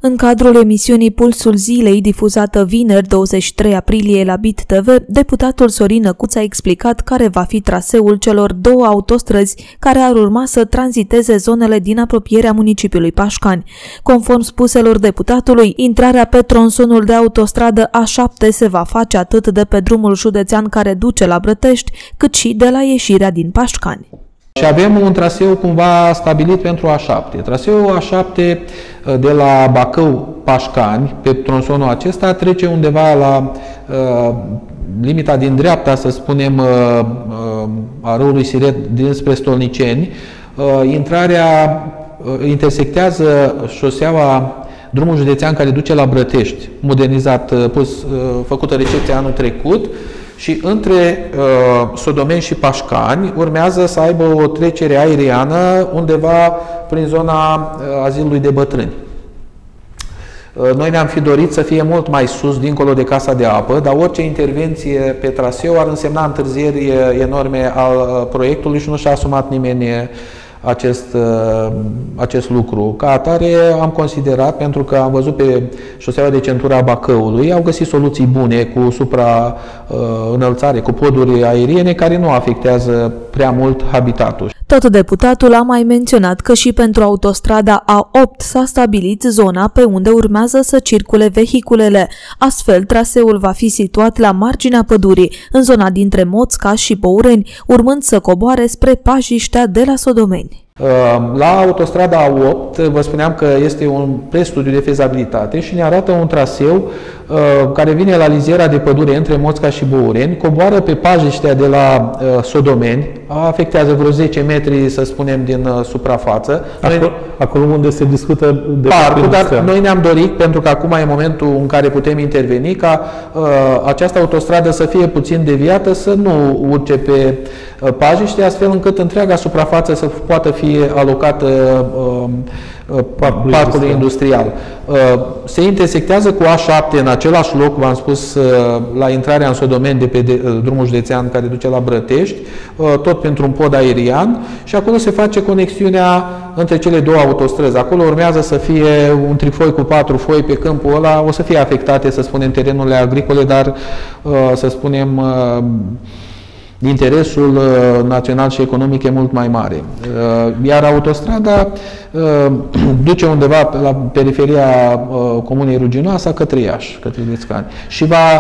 În cadrul emisiunii Pulsul Zilei, difuzată vineri 23 aprilie la BIT TV, deputatul Sorin Năcuț a explicat care va fi traseul celor două autostrăzi care ar urma să tranziteze zonele din apropierea municipiului Pașcani. Conform spuselor deputatului, intrarea pe tronsonul de autostradă A7 se va face atât de pe drumul județean care duce la Brătești, cât și de la ieșirea din Pașcani. Și avem un traseu cumva stabilit pentru A7. Traseul A7 de la Bacău-Pașcani, pe tronsonul acesta, trece undeva la limita din dreapta, să spunem, a râului Siret dinspre Stolniceni. Intrarea intersectează șoseaua, drumul județean care duce la Brătești, modernizat, făcută recepția anul trecut, și între Sodomeni și Pașcani urmează să aibă o trecere aeriană undeva prin zona azilului de bătrâni. Noi ne-am fi dorit să fie mult mai sus, dincolo de Casa de Apă, dar orice intervenție pe traseu ar însemna întârzieri enorme al proiectului și nu și-a asumat nimeni acest lucru. Ca atare am considerat, pentru că am văzut pe șoseaua de centură a Bacăului, au găsit soluții bune cu supraînălțare, cu poduri aeriene care nu afectează prea mult habitatul. Tot deputatul a mai menționat că și pentru autostrada A8 s-a stabilit zona pe unde urmează să circule vehiculele. Astfel, traseul va fi situat la marginea pădurii, în zona dintre Moțca și Băureni, urmând să coboare spre Pajiștea de la Sodomeni. La autostrada A8 vă spuneam că este un prestudiu de fezabilitate și ne arată un traseu care vine la liziera de pădure între Moțca și Băureni, coboară pe Pajiștea de la Sodomeni, afectează vreo 10 metri, să spunem, din suprafață. Acolo unde se discută de parcul, dar noi ne-am dorit, pentru că acum e momentul în care putem interveni, ca această autostradă să fie puțin deviată, să nu urce pe Pajiște, astfel încât întreaga suprafață să poată fi alocată parcului industrial. Se intersectează cu A7 în același loc, v-am spus, la intrarea în Sodomeni de pe drumul județean care duce la Brătești, tot pentru un pod aerian, și acolo se face conexiunea între cele două autostrăzi. Acolo urmează să fie un trifoi cu 4 foi pe câmpul ăla, o să fie afectate, să spunem, terenurile agricole, dar, să spunem, interesul național și economic e mult mai mare. Iar autostrada duce undeva la periferia comunei Ruginoasa către Iași, către Lețcani, și va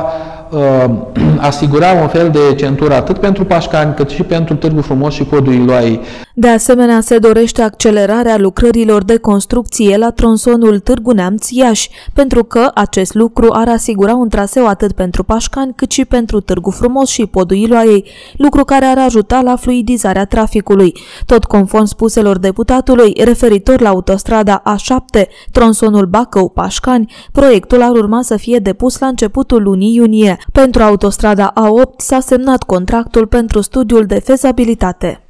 asigura un fel de centură atât pentru Pașcani, cât și pentru Târgu Frumos și podul Iloai. De asemenea, se dorește accelerarea lucrărilor de construcție la tronsonul Târgu Neamț-Iași, pentru că acest lucru ar asigura un traseu atât pentru Pașcani, cât și pentru Târgu Frumos și podul Iloaiei, lucru care ar ajuta la fluidizarea traficului. Tot conform spuselor deputatului, referitor la autostrada A7, tronsonul Bacău-Pașcani, proiectul ar urma să fie depus la începutul lunii iunie. Pentru autostrada A8 s-a semnat contractul pentru studiul de fezabilitate.